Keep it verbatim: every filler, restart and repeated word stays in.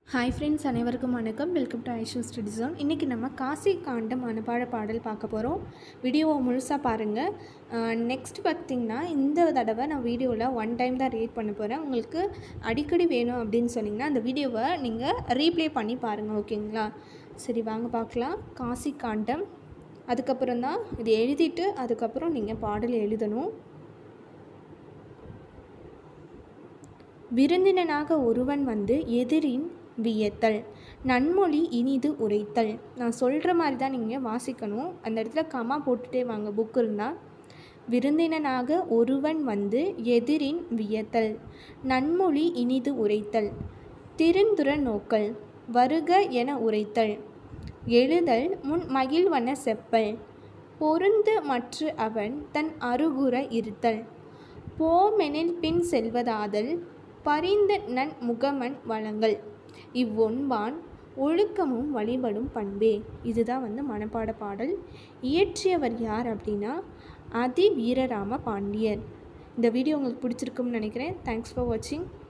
Hi friends, அனைவருக்கும் வணக்கம். Welcome to Aishu study zone. இன்றைக்கி நம்ம காசி காண்டம் மனப்பாட பாடல் பார்க்க போகிறோம். வீடியோவை முழுசாக பாருங்கள். நெக்ஸ்ட் பார்த்திங்கன்னா, இந்த தடவை நான் வீடியோவில் ஒன் டைம் தான் ரீட் பண்ண போகிறேன். உங்களுக்கு அடிக்கடி வேணும் அப்படின்னு சொன்னிங்கன்னா அந்த வீடியோவை நீங்கள் ரீப்ளே பண்ணி பாருங்கள், ஓகேங்களா? சரி, வாங்க பார்க்கலாம். காசி காண்டம், அதுக்கப்புறம் தான் இது எழுதிட்டு அதுக்கப்புறம் நீங்கள் பாடல் எழுதணும். விருந்தினனாக ஒருவன் வந்து எதிரின் வியத்தல், நன்மொழி இனிது உரைத்தல். நான் சொல்கிற மாதிரி தான் நீங்கள் வாசிக்கணும். அந்த இடத்துல கமா போட்டுகிட்டே வாங்க, புக் இருந்தால். விருந்தினனாக ஒருவன் வந்து எதிரின் வியத்தல், நன்மொழி இனிது உரைத்தல், திருந்துர நோக்கல், வருக என உரைத்தல், எழுதல் முன் மகிழ்வன செப்பல், பொருந்து மற்று அவன் தன் அருகுற இருத்தல், போமெனில் பின் செல்வதாதல், பரிந்த நன் முகமன் வளங்கள், இவ்வொன்பான் ஒழுக்கமும் வழிபடும் பண்பே. இதுதான் வந்து மனப்பாட பாடல். இயற்றியவர் யார் அப்படின்னா அதி வீரராம பாண்டியர். இந்த வீடியோ உங்களுக்கு பிடிச்சிருக்கும்னு நினைக்கிறேன். தேங்க்ஸ் ஃபார் வாட்சிங்.